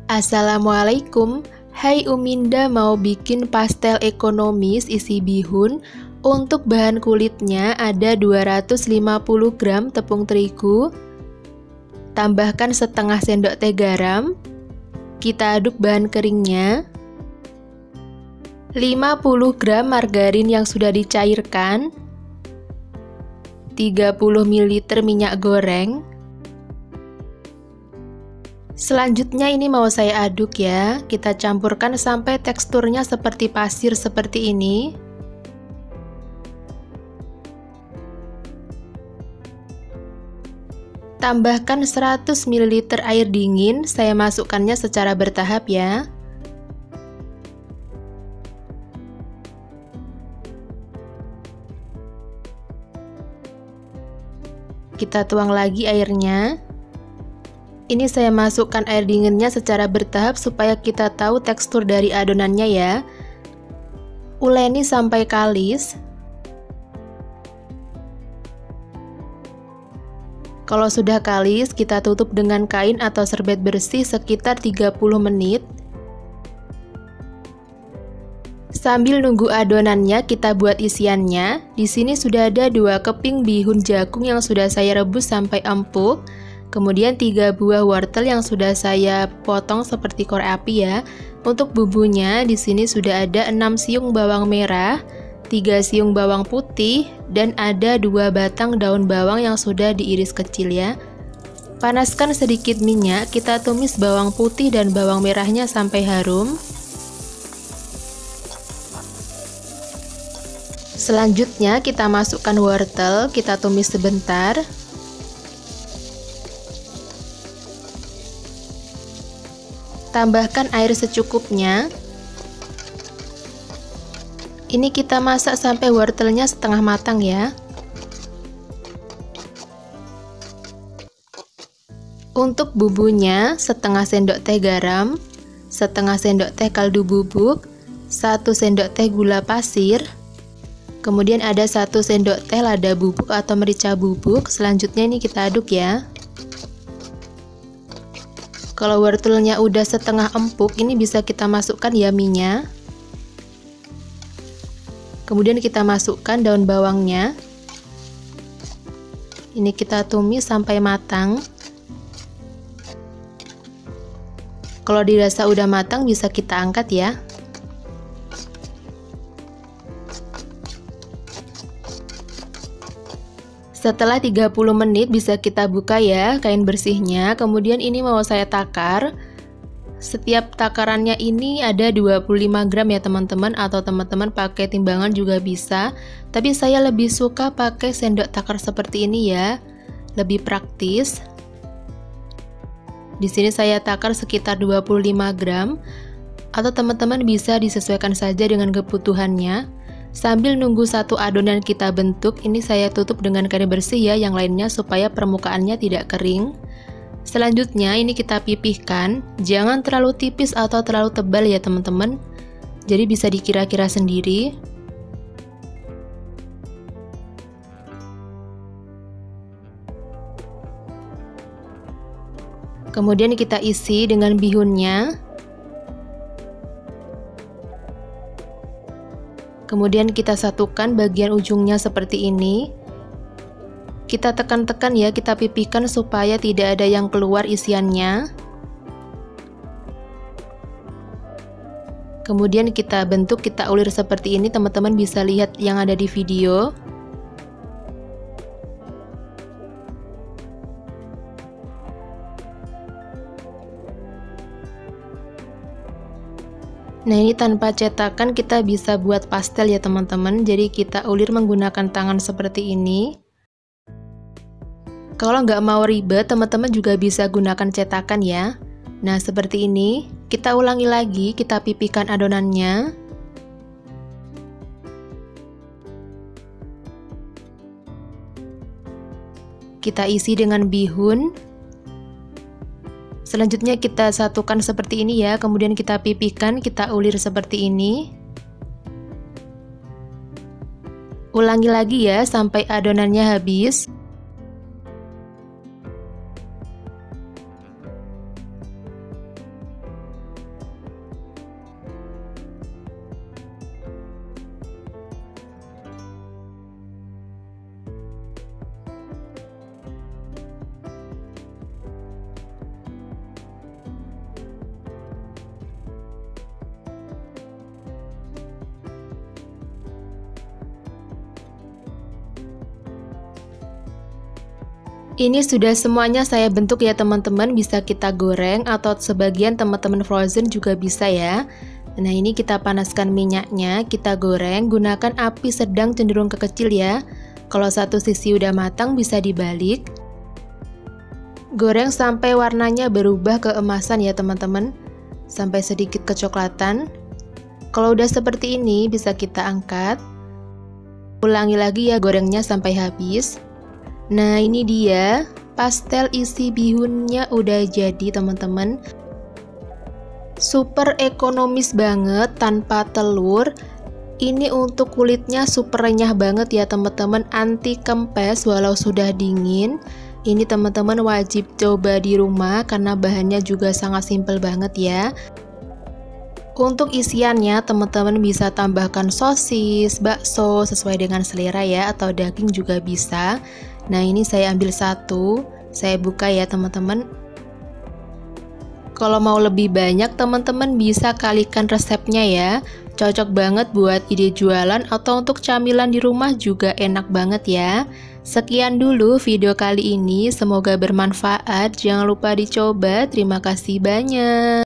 Assalamualaikum, hai Uminda mau bikin pastel ekonomis isi bihun. Untuk bahan kulitnya ada 250 gram tepung terigu. Tambahkan setengah sendok teh garam. Kita aduk bahan keringnya. 50 gram margarin yang sudah dicairkan. 30 ml minyak goreng. Selanjutnya ini mau saya aduk ya, kita campurkan sampai teksturnya seperti pasir seperti ini. Tambahkan 100 ml air dingin, saya masukkannya secara bertahap ya. Kita tuang lagi airnya. Ini saya masukkan air dinginnya secara bertahap supaya kita tahu tekstur dari adonannya ya. Uleni sampai kalis. Kalau sudah kalis, kita tutup dengan kain atau serbet bersih sekitar 30 menit. Sambil nunggu adonannya, kita buat isiannya. Di sini sudah ada 2 keping bihun jagung yang sudah saya rebus sampai empuk. Kemudian 3 buah wortel yang sudah saya potong seperti korek api ya. Untuk bumbunya di sini sudah ada 6 siung bawang merah, 3 siung bawang putih, dan ada 2 batang daun bawang yang sudah diiris kecil ya. Panaskan sedikit minyak, kita tumis bawang putih dan bawang merahnya sampai harum. Selanjutnya kita masukkan wortel, kita tumis sebentar. Tambahkan air secukupnya. Ini kita masak sampai wortelnya setengah matang ya. Untuk bumbunya, setengah sendok teh garam, setengah sendok teh kaldu bubuk, 1 sendok teh gula pasir, kemudian ada 1 sendok teh lada bubuk atau merica bubuk. Selanjutnya ini kita aduk ya. Kalau wortelnya udah setengah empuk, ini bisa kita masukkan ya minyak. Kemudian kita masukkan daun bawangnya. Ini kita tumis sampai matang. Kalau dirasa udah matang, bisa kita angkat ya. Setelah 30 menit bisa kita buka ya kain bersihnya. Kemudian ini mau saya takar. Setiap takarannya ini ada 25 gram ya teman-teman, atau teman-teman pakai timbangan juga bisa. Tapi saya lebih suka pakai sendok takar seperti ini ya. Lebih praktis. Di sini saya takar sekitar 25 gram, atau teman-teman bisa disesuaikan saja dengan kebutuhannya. Sambil nunggu satu adonan kita bentuk, ini saya tutup dengan kain bersih ya yang lainnya supaya permukaannya tidak kering. Selanjutnya ini kita pipihkan, jangan terlalu tipis atau terlalu tebal ya teman-teman. Jadi bisa dikira-kira sendiri. Kemudian kita isi dengan bihunnya. Kemudian kita satukan bagian ujungnya seperti ini. Kita tekan-tekan ya, kita pipihkan supaya tidak ada yang keluar isiannya. Kemudian kita bentuk, kita ulir seperti ini, teman-teman bisa lihat yang ada di video. Nah ini tanpa cetakan kita bisa buat pastel ya teman-teman. Jadi kita ulir menggunakan tangan seperti ini. Kalau nggak mau ribet, teman-teman juga bisa gunakan cetakan ya. Nah seperti ini. Kita ulangi lagi, kita pipihkan adonannya. Kita isi dengan bihun. Selanjutnya kita satukan seperti ini ya, kemudian kita pipihkan, kita ulir seperti ini. Ulangi lagi ya sampai adonannya habis. Ini sudah semuanya saya bentuk ya teman-teman, bisa kita goreng atau sebagian teman-teman frozen juga bisa ya. Nah ini kita panaskan minyaknya, kita goreng, gunakan api sedang cenderung ke kecil ya. Kalau satu sisi udah matang bisa dibalik. Goreng sampai warnanya berubah keemasan ya teman-teman, sampai sedikit kecoklatan. Kalau udah seperti ini bisa kita angkat. Ulangi lagi ya gorengnya sampai habis. Nah ini dia, pastel isi bihunnya udah jadi teman-teman. Super ekonomis banget, tanpa telur. Ini untuk kulitnya super renyah banget ya teman-teman, anti kempes walau sudah dingin. Ini teman-teman wajib coba di rumah karena bahannya juga sangat simpel banget ya. Untuk isiannya teman-teman bisa tambahkan sosis, bakso sesuai dengan selera ya, atau daging juga bisa. Nah ini saya ambil satu, saya buka ya teman-teman. Kalau mau lebih banyak teman-teman bisa kalikan resepnya ya. Cocok banget buat ide jualan atau untuk camilan di rumah juga enak banget ya. Sekian dulu video kali ini, semoga bermanfaat. Jangan lupa dicoba. Terima kasih banyak.